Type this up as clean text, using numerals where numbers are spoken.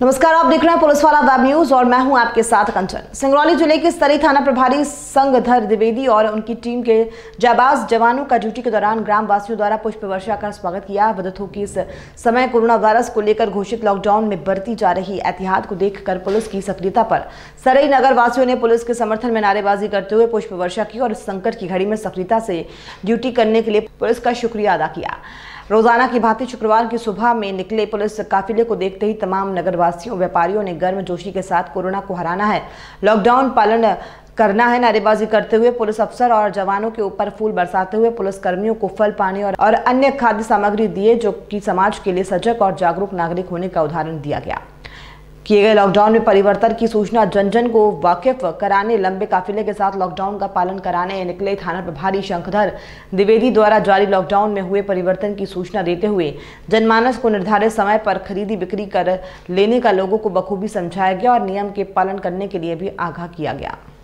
नमस्कार, आप देख रहे हैं पुलिस वाला वेब न्यूज और मैं हूं आपके साथ कंचन। सिंगरौली जिले के स्तरी थाना प्रभारी संगधर द्विवेदी और उनकी टीम के जाबाज जवानों का ड्यूटी के दौरान ग्राम वासियों द्वारा पुष्प वर्षा कर स्वागत किया। बता कि इस समय कोरोना वायरस को लेकर घोषित लॉकडाउन में बरती जा रही एहतियात को देखकर पुलिस की सक्रियता पर सरई नगर वासियों ने पुलिस के समर्थन में नारेबाजी करते हुए पुष्प वर्षा की और इस संकट की घड़ी में सक्रियता से ड्यूटी करने के लिए पुलिस का शुक्रिया अदा किया। रोजाना की भांति शुक्रवार की सुबह में निकले पुलिस काफिले को देखते ही तमाम नगरवासियों व्यापारियों ने गर्मजोशी के साथ कोरोना को हराना है, लॉकडाउन पालन करना है, नारेबाजी करते हुए पुलिस अफसर और जवानों के ऊपर फूल बरसाते हुए पुलिस कर्मियों को फल, पानी और अन्य खाद्य सामग्री दिए, जो कि समाज के लिए सजग और जागरूक नागरिक होने का उदाहरण दिया गया। किए गए लॉकडाउन में परिवर्तन की सूचना जन जन को वाकिफ कराने लंबे काफिले के साथ लॉकडाउन का पालन कराने निकले थाना प्रभारी शंखधर द्विवेदी द्वारा जारी लॉकडाउन में हुए परिवर्तन की सूचना देते हुए जनमानस को निर्धारित समय पर खरीदी बिक्री कर लेने का लोगों को बखूबी समझाया गया और नियम के पालन करने के लिए भी आगाह किया गया।